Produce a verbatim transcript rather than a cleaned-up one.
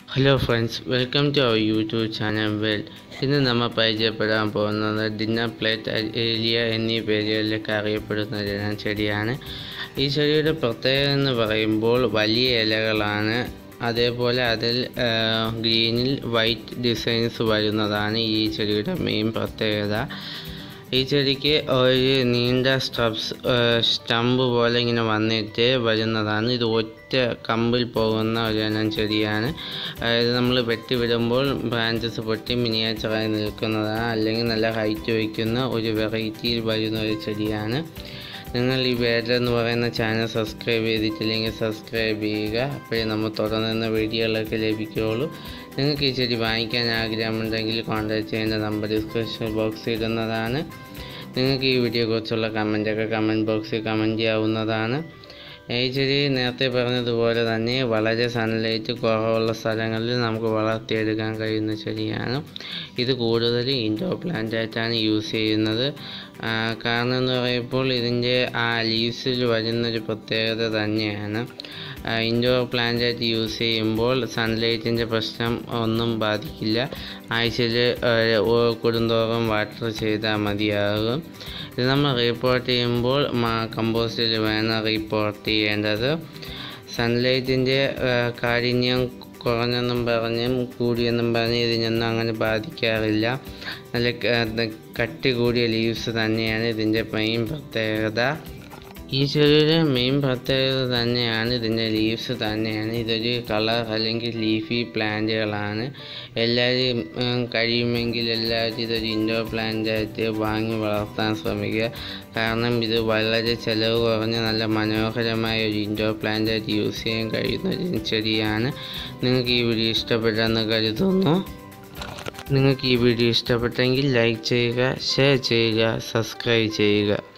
Hello friends, welcome to our YouTube channel well. ഇന്ന് നമ്മൾ പരിചയപ്പെടാൻ പോകുന്നത് ഡിന്നർ പ്ലേറ്റ് ഏലിയ എന്നീ പേരുകളിലൊക്കെ അറിയപ്പെടുന്ന ഒരു ചെടിയാണ്. ഈ ചെടിയുടെ പ്രത്യേകത എന്ന് പറയുമ്പോൾ വലിയ ഇലകളാണ്. അതേപോലെ അതിൽ ഗ്രീനിൽ വൈറ്റ് ഡിസൈൻസ് വരുന്നതാണ് ഈ ചെടിയുടെ മെയിൻ പ്രത്യേകത. ഈ ചെടിക്ക് ഒരു നീണ്ട സ്ട്രബ്സ് സ്റ്റമ്പ് പോലെ ഇങ്ങനെ വന്നിട്ട് വരുന്നതാണ്. ഇത് ഒറ്റ കമ്പിൽ പോകുന്ന ഒരു ഇനം ചെടിയാണ്. അതായത് നമ്മൾ വെട്ടി വിടുമ്പോൾ ബ്രാഞ്ചസ് പൊട്ടി മിനിയേച്ചറായി നിൽക്കുന്നതാണ്. അല്ലെങ്കിൽ നല്ല ഹൈറ്റ് വയ്ക്കുന്ന ഒരു വെറൈറ്റിയിൽ വരുന്ന ഒരു ചെടിയാണ്. നിങ്ങൾ ഈ വേല എന്ന് പറയുന്ന ചാനൽ സബ്സ്ക്രൈബ് ചെയ്തിട്ടില്ലെങ്കിൽ സബ്സ്ക്രൈബ് ചെയ്യുക. അപ്പോഴേ നമ്മൾ തുടർന്ന് വീഡിയോകളൊക്കെ ലഭിക്കുകയുള്ളൂ. നിങ്ങൾക്ക് ഈ ചെടി വാങ്ങിക്കാൻ ആഗ്രഹമുണ്ടെങ്കിൽ കോൺടാക്ട് ചെയ്യേണ്ട നമ്പർ ഡിസ്ക്രിപ്ഷൻ ബോക്സിൽ ഇടുന്നതാണ്. നിങ്ങൾക്ക് ഈ വീഡിയോയെക്കുറിച്ചുള്ള കമൻറ്റൊക്കെ കമൻറ്റ് ബോക്സിൽ കമൻറ്റ് ചെയ്യാവുന്നതാണ്. ഈ ചെടി നേരത്തെ പറഞ്ഞതുപോലെ തന്നെ വളരെ സൺലൈറ്റ് കുറവുള്ള സ്ഥലങ്ങളിൽ നമുക്ക് വളർത്തിയെടുക്കാൻ കഴിയുന്ന ചെടിയാണ്. ഇത് കൂടുതൽ ഇൻഡോർ പ്ലാന്റായിട്ടാണ് യൂസ് ചെയ്യുന്നത്. കാരണം എന്ന് പറയുമ്പോൾ ഇതിൻ്റെ ആ ലീവ്സിൽ വരുന്നൊരു പ്രത്യേകത തന്നെയാണ്. ഇൻഡോർ പ്ലാന്റായിട്ട് യൂസ് ചെയ്യുമ്പോൾ സൺലൈറ്റിൻ്റെ പ്രശ്നം ഒന്നും ബാധിക്കില്ല. ആഴ്ചയിൽ കൂടുന്തോറും വാട്ടർ ചെയ്താൽ മതിയാകും. ഇത് നമ്മൾ റിപ്പോർട്ട് ചെയ്യുമ്പോൾ കമ്പോസ്റ്റിൽ വേണം റിപ്പോർട്ട് ചെയ്യേണ്ടത്. സൺലൈറ്റിൻ്റെ കാഠിന്യം കുറഞ്ഞെന്നും പറഞ്ഞും കൂടിയെന്നും പറഞ്ഞ് ഇതിനൊന്നും അങ്ങനെ ബാധിക്കാറില്ല. നല്ല കട്ടി കൂടിയ ലീവ്സ് തന്നെയാണ് ഇതിൻ്റെ മെയിൻ പ്രത്യേകത. ഈ ചെടിയുടെ മെയിൻ പ്രത്യേകത തന്നെയാണ് ഇതിൻ്റെ ലീവ്സ് തന്നെയാണ്. ഇതൊരു കളർ അല്ലെങ്കിൽ ലീഫി പ്ലാന്റുകളാണ്. എല്ലാവരും കഴിയുമെങ്കിൽ എല്ലാവരും ഇതൊരു ഇൻഡോർ പ്ലാന്റായിട്ട് വാങ്ങി വളർത്താൻ ശ്രമിക്കുക. കാരണം ഇത് വളരെ ചിലവ് കുറഞ്ഞ് നല്ല മനോഹരമായ ഒരു ഇൻഡോർ പ്ലാന്റായിട്ട് യൂസ് ചെയ്യാൻ കഴിയുന്ന ഒരു ചെടിയാണ്. നിങ്ങൾക്ക് ഈ വീഡിയോ ഇഷ്ടപ്പെട്ടെന്ന് കരുതുന്നു. നിങ്ങൾക്ക് ഈ വീഡിയോ ഇഷ്ടപ്പെട്ടെങ്കിൽ ലൈക്ക് ചെയ്യുക, ഷെയർ ചെയ്യുക, സബ്സ്ക്രൈബ് ചെയ്യുക.